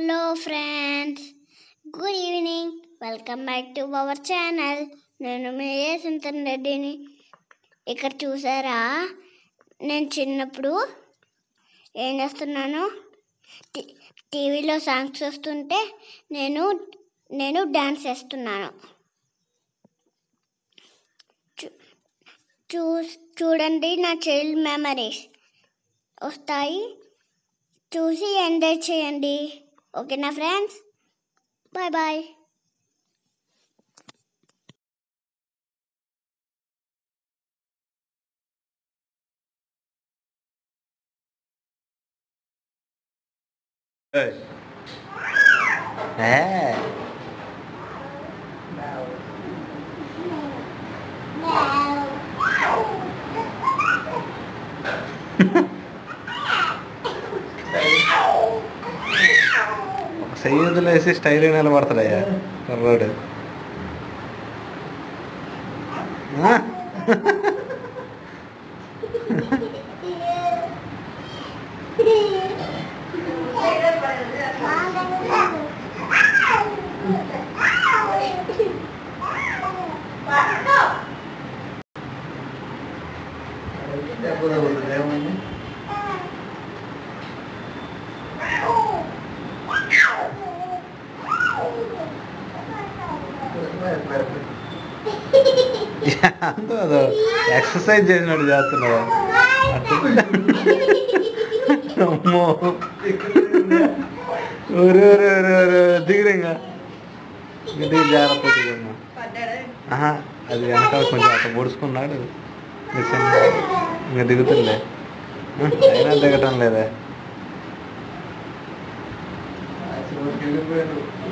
Hello friends, good evening. Welcome back to our channel. నేను మీ సింతన్ రెడ్డిని. ఇక్కడ చూసారా, నేను చిన్నప్పుడు ఏం చేస్తున్నాను, టీవీలో సాంగ్స్ వస్తుంటే నేను డ్యాన్స్ చేస్తున్నాను. చూడండి, నా చైల్డ్ మెమరీస్ వస్తాయి, చూసి ఎంజాయ్ చేయండి. ఓకేనా ఫ్రెండ్స్? Bye bye. సయ్యదులు వేసి స్టైల్ నిలబడతాడయ్యా కుర్రాడు. అది ఎక్సర్సైజ్ చేసినట్టు చేస్తున్నాడు. అమ్మో దిగురింగా దిగి జాగ్రత్త దిగమ్మా. అది వెనకాల కొంచెం అట్లా పొడుచుకున్నాడు, ఇంకా దిగుతుండే. అయినా దిగటం లేదా?